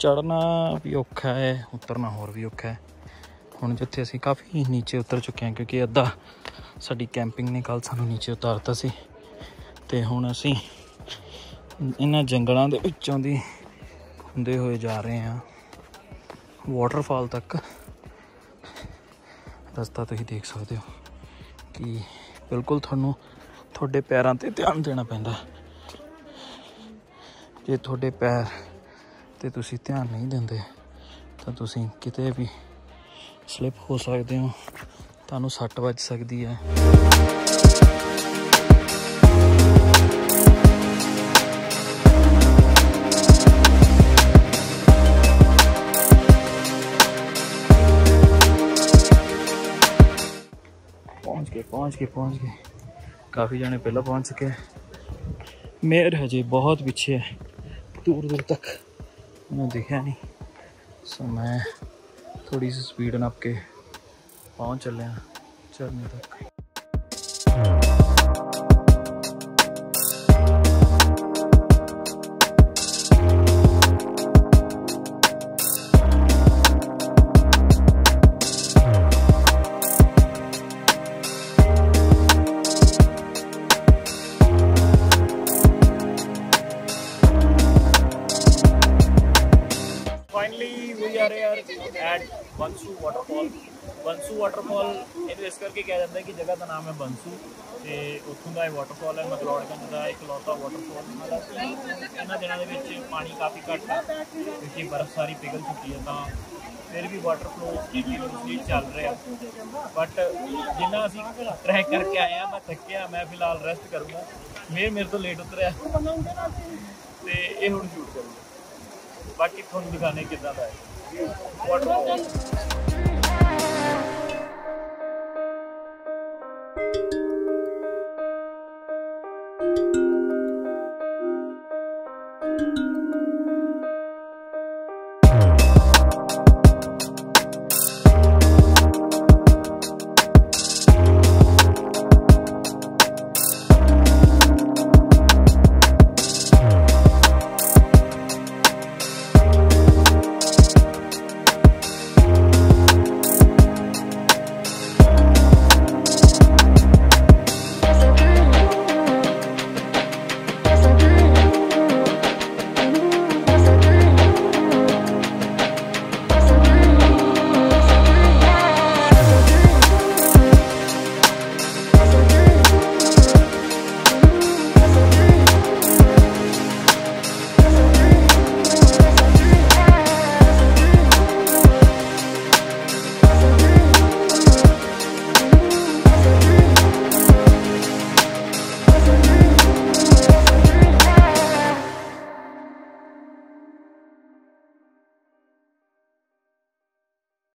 चढ़ना भी औखा है, उतरना होर भी औखा है। हुण जिथे असीं काफ़ी नीचे उतर चुके हैं क्योंकि अद्धा साडी कैंपिंग ने कल सानूं नीचे उतारता सी ते हुण असीं इन्हां जंगलां दे विच्चों दी हुंदे होए जा रहे हैं वाटरफॉल तक। रस्ता तुसीं देख सकते हो कि बिल्कुल तुहानूं तुहाडे पैरां ते ध्यान देना पैंदा। जे तुहाडे पैर ते तुसीं ध्यान नहीं दिंदे तां तुसीं किते भी स्लिप हो सकते हो, तुहानूं सट वज सकदी है। पहुँच गए काफ़ी जने पहला पहुँच चुके हैं। मेयर हजे बहुत पीछे है, दूर दूर तक उन्हें दिखा नहीं। सो मैं थोड़ी सी स्पीड नाप के पहुँच चलिया झरने तक। बंसू वाटरफॉल इस करके कहा जाता है कि जगह का नाम है बंसू, तो उत्थों का वाटरफॉल है मकलोडगंज का इकलौता वाटरफॉल। इन्होंने दिनों के पानी काफ़ी घट है क्योंकि बर्फ सारी पिघल चुकी है, तो फिर भी वाटर फ्लो कंटिन्यूसली चल रहा है। बट जिन्ना असी ट्रैक करके आए हैं मैं थकिया, मैं फिलहाल रेस्ट करूँगा। मेरे तो लेट उतरिया तो ये हुण शूट करूँगा, बाकी थोड़ा दिखाने किदा का है वाटरफॉल।